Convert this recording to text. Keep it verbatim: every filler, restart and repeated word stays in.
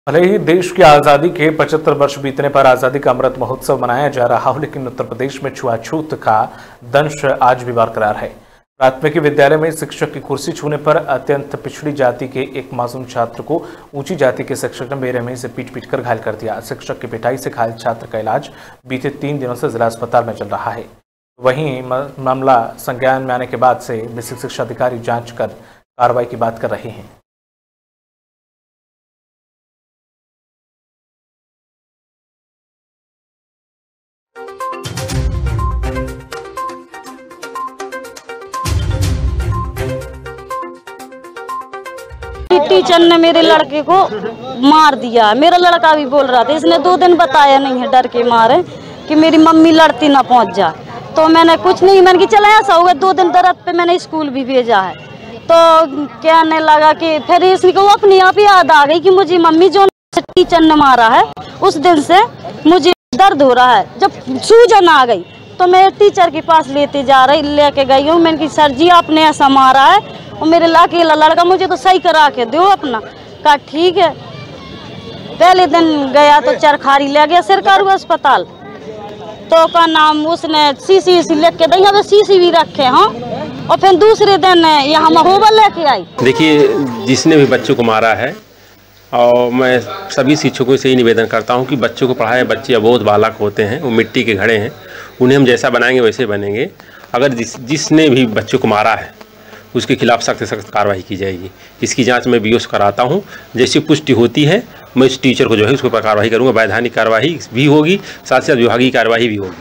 भले ही देश की आजादी के पचहत्तर वर्ष बीतने पर आजादी का अमृत महोत्सव मनाया जा रहा हो, लेकिन उत्तर प्रदेश में छुआछूत का दंश आज भी बरकरार है। प्राथमिक विद्यालय में शिक्षक की कुर्सी छूने पर अत्यंत पिछड़ी जाति के एक मासूम छात्र को ऊंची जाति के शिक्षक ने बेरहमी से पीट पीट कर घायल कर दिया। शिक्षक की पिटाई से घायल छात्र का इलाज बीते तीन दिनों से जिला अस्पताल में चल रहा है। वहीं मामला संज्ञान में आने के बाद से बेसिक शिक्षा अधिकारी जांच कर कार्रवाई की बात कर रहे हैं। टीचर ने मेरे लड़के को मार दिया। मेरा लड़का भी बोल रहा था, इसने दो दिन बताया नहीं है डर के मारे कि मेरी मम्मी लड़ती ना पहुंच जा। तो मैंने कुछ नहीं, मैंने कि चला ऐसा होगा, दो दिन दर्द पे मैंने स्कूल भी भेजा है। तो कहने लगा कि फिर इसको अपने आप याद आ गई कि मुझे मम्मी जो टीचर ने मारा है उस दिन से मुझे दर्द हो रहा है। जब सूजन आ गई तो मैं टीचर के पास लेते जा रही लेके गई हूँ। मैंने कि सर जी आपने ऐसा मारा है और मेरे अकेला लड़का, मुझे तो सही करा के दो अपना। कहा ठीक है। पहले दिन गया तो चरखारी ले गया सरकारी अस्पताल, तो का नाम उसने सीसी सी लेके दी, यहाँ पे सीसी भी रखे हाँ। और फिर दूसरे दिन यहाँ महोबा लेके आई। देखिए, जिसने भी बच्चों को मारा है, और मैं सभी शिक्षकों से ही निवेदन करता हूँ कि बच्चों को पढ़ाए। बच्चे अबोध बालक होते हैं, वो मिट्टी के घड़े हैं, उन्हें हम जैसा बनाएंगे वैसे बनेंगे। अगर जिस जिसने भी बच्चों को मारा है उसके खिलाफ सख्त से सख्त कार्रवाई की जाएगी। इसकी जांच मैं बीओ से कराता हूं। जैसी पुष्टि होती है मैं उस टीचर को जो है उसके ऊपर कार्रवाई करूंगा। वैधानिक कार्रवाई भी होगी, साथ साथ विभागीय कार्रवाई भी होगी।